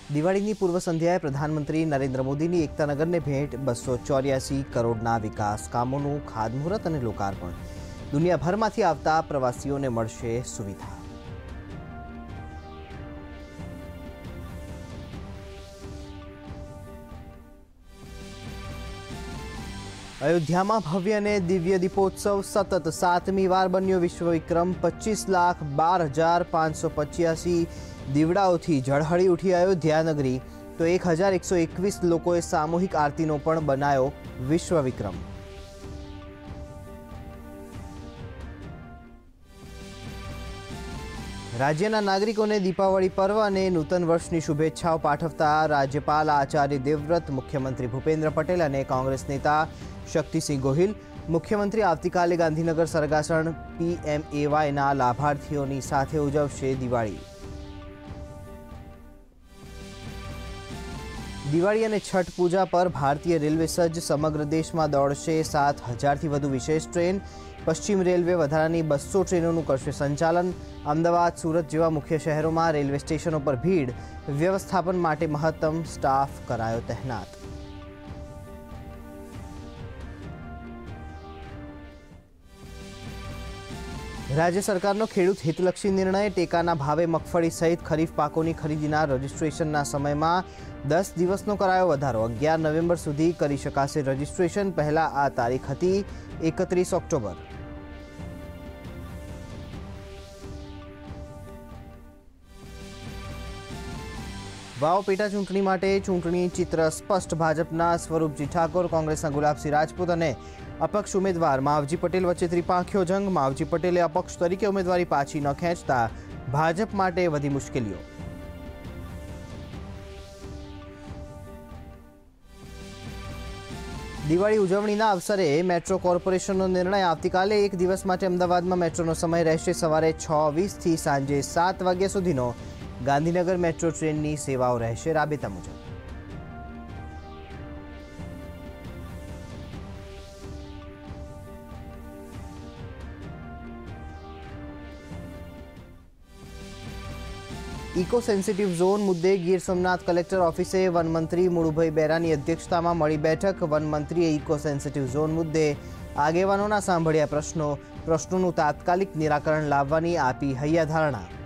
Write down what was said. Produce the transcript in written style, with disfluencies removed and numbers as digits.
દિવાળીની પૂર્વ સંધ્યાએ પ્રધાનમંત્રી નરેન્દ્ર મોદીની એકતાનગરને ભેટ 284 કરોડના વિકાસ કામોનું ખાતમુહૂર્ત અને લોકાર્પણ। દુનિયાભરમાંથી આવતા પ્રવાસીઓને મળશે સુવિધા। अयोध्या में भव्य ने दिव्य दीपोत्सव सतत 7મી વાર बन्यो विश्व विक्रम। 25,12,585 दीवड़ाओथी झळहળી उठी अयोध्या नगरी। तो 1,121 लोकोए सामूहिक आरतीनो पण बनायो विश्व विक्रम। राज्यना नागरिकोने दीपावली पर्व अने नूतन वर्षनी शुभेच्छाओं पाठवता राज्यपाल आचार्य देवव्रत, मुख्यमंत्री भूपेन्द्र पटेल अने कांग्रेस नेता शक्तिसिंह गोहिल। मुख्यमंत्री आवतीकाले गांधीनगर सरगासण PMAY ना लाभार्थीओनी साथे उजवशे दिवाळी। दिवाळी अने छठ पूजा पर भारतीय रेलवे सज्ज। समग्र देश में दौड़शे 7,000 थी वधु विशेष ट्रेन। पश्चिम रेलवे वधारानी 200 ट्रेनों करशे संचालन। अमदावाद, सूरत जेवा मुख्य शहरों में रेलवे स्टेशनों पर भीड़। व्यवस्थापन माटे महत्तम स्टाफ करायो तैनात। राज्य सरकारनो खेडूत हितलक्षी निर्णय। टेकाना भावे मगफળી सहित खरीफ पाकोनी खरीदीना रजिस्ट्रेशनना समयमां 10 દિવસનો करायो વધારો। 11 નવેમ્બર સુધી કરી શકાશે રजिस्ट्रेशन। પહેલા આ તારીખ હતી 31 ઓક્ટોબર। वाव पेटा चूंटणी माटे चूंटणी चित्र स्पष्ट। भाजपना स्वरूपजी ठाकोर, कांग्रेसना गुलाबसिंह राजपूत अने अपक्ष उम्मीदवार मावजी पटेल वच्चे त्रिपांखियो जंग। मावजी पटेले अपक्ष तरीके उम्मीदवारी पाછી न खेंचता भाजप माटे वधी मुश्केलीओ। दिवाળી उजवણીના अवसरे मेट्रो कोर्पोरेशनનો निर्णय। આવતીકાલે એક દિવસ માટે અમદાવાદમાં મેટ્રોનો સમય રહેશે સવારે 6:20 થી સાંજે 7 વાગ્યા સુધીનો। गांधीनगर मेट्रो ट्रेननी सेवाओं रहेशे राबेता मुजब। इको सेंसिटिव जोन मुद्दे गीर सोमनाथ कलेक्टर ऑफिसे वन मंत्री मुळुभाई बेरानी अध्यक्षतामां मळी बैठक। वन मंत्रीए इको सेंसिटिव जोन मुद्दे आगेवानोना सांभळ्या प्रश्नों। प्रश्नों तात्कालिक निराकरण लाववानी आपी हૈયાધારણા।